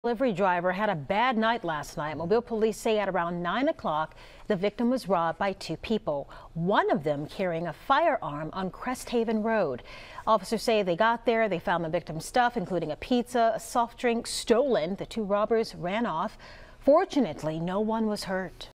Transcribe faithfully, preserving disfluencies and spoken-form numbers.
Delivery driver had a bad night last night. Mobile police say at around nine o'clock, the victim was robbed by two people, one of them carrying a firearm on Cresthaven Road. Officers say they got there, they found the victim's stuff, including a pizza, a soft drink, stolen. The two robbers ran off. Fortunately, no one was hurt.